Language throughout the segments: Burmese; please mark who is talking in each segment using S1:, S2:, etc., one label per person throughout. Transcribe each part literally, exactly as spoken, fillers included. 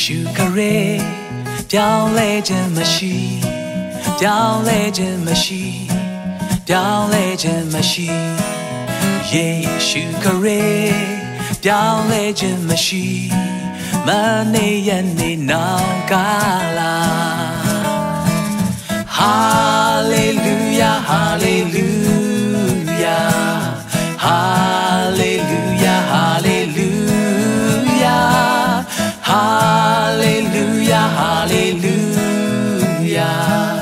S1: ရှုခရဲပြောင်းလဲခြင်းမရှိပြောင်းလဲခြင်းမရှိပြောင်းလဲခြင်းမရှိယေရှုခရဲပြောင်းလဲခြင်းမရှိမနေရနေနောင်ကာလာ Hallelujah Hallelujah Hallelujah Hallelujah Hallelujah Hallelujah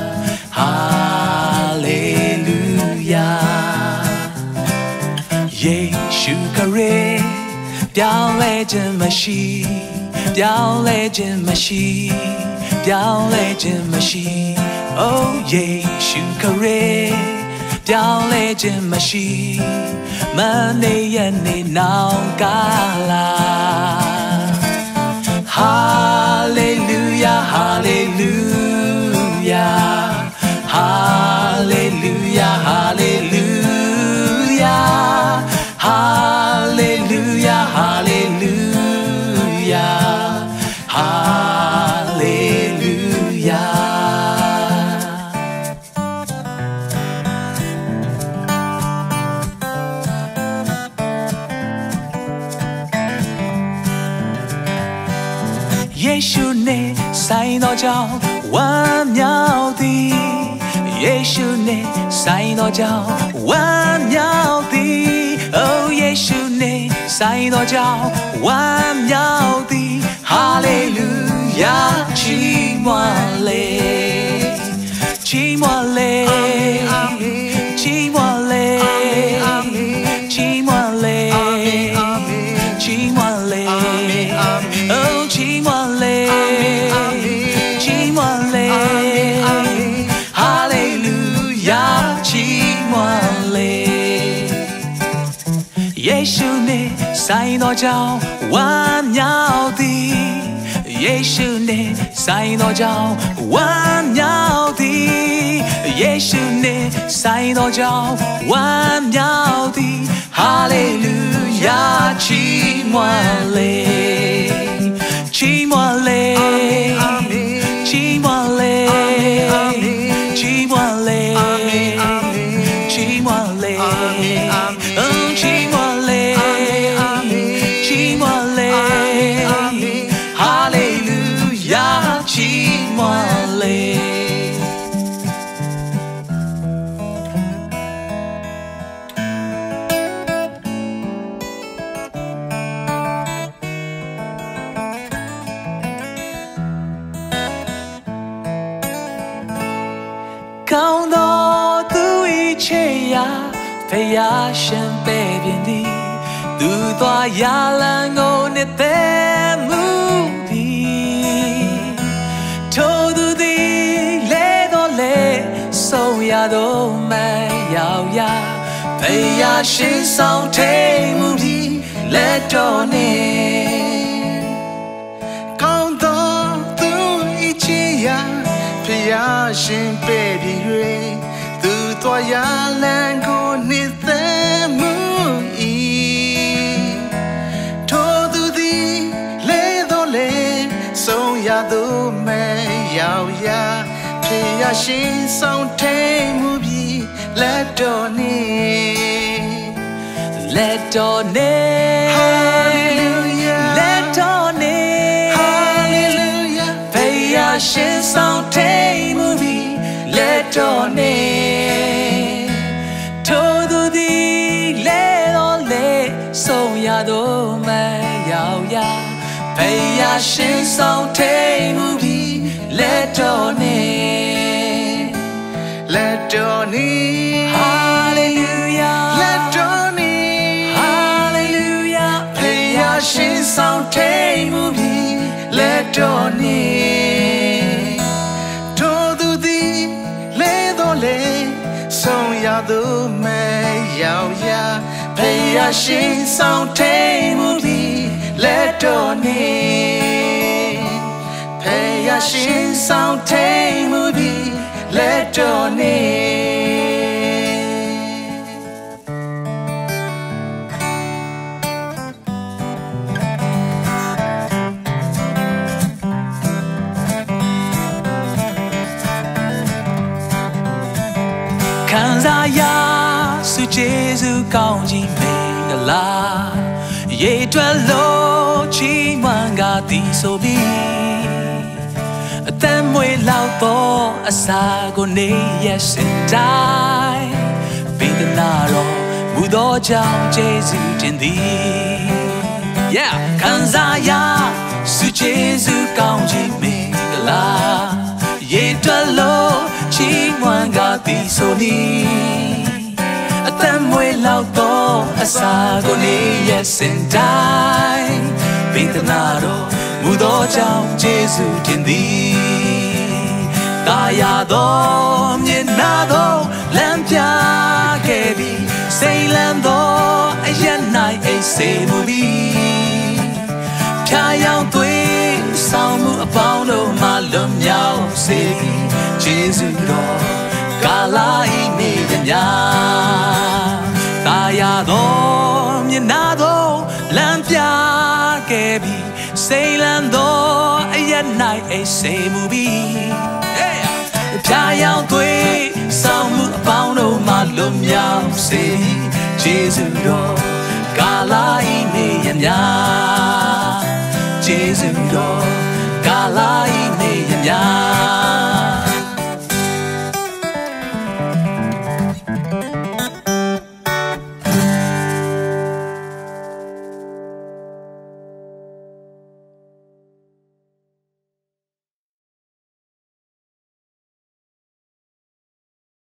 S1: Hallelujah ယေရှုခရစ်ပြောင်းလဲခြင်းမရှိပြောင်းလဲခြင်းမရှိပြောင်းလဲခြင်းမရှိ Oh ယေရှုခရစ်ပြောင်းလဲခြင်းမရှိမနေရနေနောင်ကာလာ Hallelujah Hallelujah Hallelujah Hallelujah Hallelujah Hallelujah Hallelujah ယေရှုနဲ့ဆိုင်တော်ကြောင့်ဝမ်းမြောက်သည်ယေရှုနဲ့ဆိုင်တော်ကြောင့်ဝမ်းမြောက်သည် Oh ယေရှုနဲ့ဆိုင်တော်ကြောင့်ဝမ်းမြောက်သည် Hallelujah ချီးမွမ်းလေချီးမွမ်းလေချီးမွမ်းလေချီးမွမ်းလေချီးမွမ်းလေ Oh ချီးမွမ်းလေချီးမွမ်းလေ Hallelujah ချီးမွမ်းလေယေရှုနဲ့ဆိုင်တော်ကြောင့်ဝမ်းမြောက်သည်ယေရှုနဲ့ဆိုင်တော်ကြောင့်ဝမ်းမြောက်သည်ယေရှုနဲ့ဆိုင်တော်ကြောင့်ဝမ်းမြောက်သည် Hallelujah ချီးမွမ်းလေချီးမွမ်းလေချီးမွမ်းလေချီးမွမ်းလေချီးမွမ်းလေOh ချီးမွမ်းလေချီးမွမ်းလေ Hallelujah ချီးမွမ်းလေ ကောင်းသောသူ၏ချေရာဖယားရှင်ပဲ့ပြင်သည်သူသွားရလန်းကိုနှစ်သက်မှုသည်ထိုသူသည်လဲတော့လဲဆုံးရတော့မရောက်ရဖယားရှင်ဆောင်ထိန်မှုသည်လက်တော်နေကောင်းသောသူ၏ချေရာဖယားရှင်ပဲ့ပြင်၍သူသွားရလန်းကိုနှစ်သက်မှု၏ထိုသူသည်လဲတော့လဲဆုံးရသောမရောက်ရဖယားရှင်ဆောင်ထိန်မှုပြီးလက်တော်နေလက်တော်နေ Hallelujah လက်တော်နေ Hallelujah ဖယားရှင်ဆောင်ထိန်မှုပြီးလက်တော်နေထိုသူသည်လဲတော့လဲဆုံးရတော့မရောက်ရဖယားရှင်ဆောင်ထိန်မှုပြီးလက်တော်နေလက်တော်နေ Hallelujah လက်တော်နေ Hallelujah ဖယားရှင်ဆောင်ထိန်မှုပြီးလက်တော်နေထိုသူသည်လဲတော့လဲဆုံးရတော့မရောက်ရဖယားရှင်ဆောင်ထိန်မှုပြီးလက်တော်နေဖယားရှင်ဆောင်ထိန်မှုပြီးလက်တော်နေ
S2: Hallelujah
S1: စားရဆုကျေးဇူးကောင်းကြီးမင်္ဂလာရေတွက်လို့ချီးမွမ်းကားသည်ဆိုပြီးအသက်မွေးလောက်သောအစာကိုနေရစင်တိုင်းပိဒနာတော်မူသောကြောင့်ကျေးဇူးတင်သည် Yeah ခံစားရဆုကျေးဇူးကောင်းကြီးမင်္ဂလာရေတွက်လို့ချီးမွမ်းကားသည်ဆိုပြီးအသက်မွေးလောက်သောအစာကိုနေရစင်တိုင်းပိဒနာတော်မူသောကြောင့်ကျေးဇူးတင်သည်တာယာသောမျက်နှာသောလမ်းပြခဲ့ပြီးစိတ်လန်းသောအရ၌အိတ်စေမှုပြီးဖြာယောင်သွေးဆောင်မှုအပေါင်းတို့မှလွန်မြောက်စေပြီးကျေးဇူးတော်ကာလာဤနေမြာတာယာသောမျက်နှာသောလမ်းပြခဲ့ပြီးစိတ်လန်းသောအရ၌အိတ်စေမှုပြီးဖြာယောင်သွေးဆောင်မှုအပေါင်းတို့မှလွန်မြောက်စေကျေးဇူးတော်ကာလာဤနေမြာကျေးဇူးတော်ကာလာဤနေမြာ